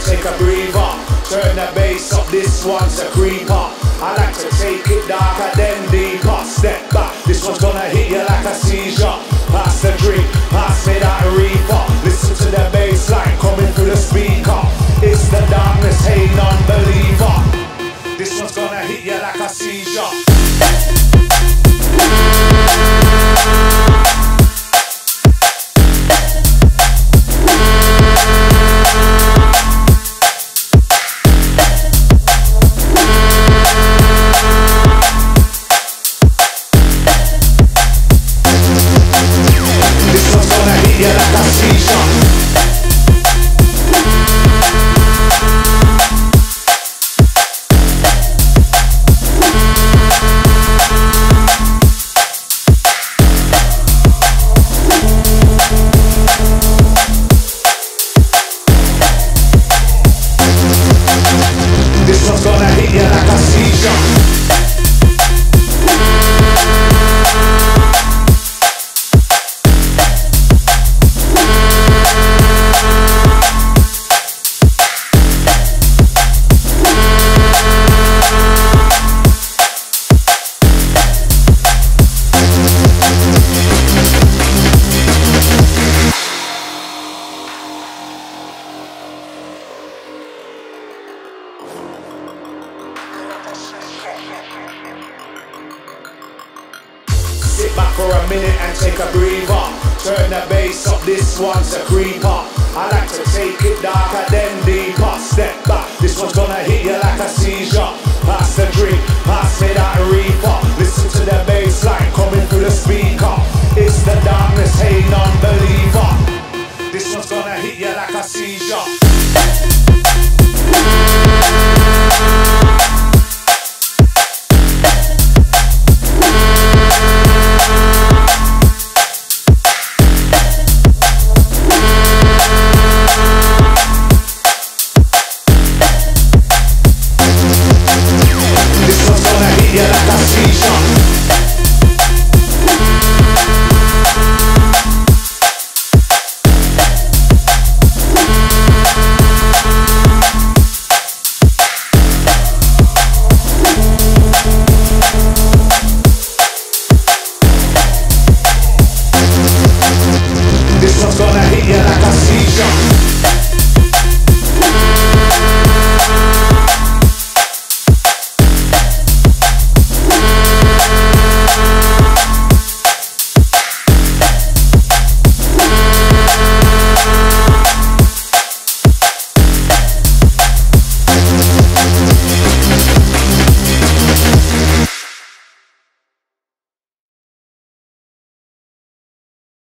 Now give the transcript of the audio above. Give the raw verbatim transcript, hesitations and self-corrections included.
take a breather. Turn the bass up, this one's a creeper. I like to take it darker then deeper. Step back, this one's gonna hit you like a seizure. Pass the drink, pass me that reefer. Listen to the bass line coming through the speaker. It's the darkness, hey non-believer. This one's gonna hit you like a seizure. Yeah, like a seizure. This one's gonna hit you like a seizure. Sit back for a minute and take a breather. Turn the bass up, this one's a creeper. I like to take it darker then deeper. Step back, this one's gonna hit you like a seizure. Pass the drink, pass me that reefer.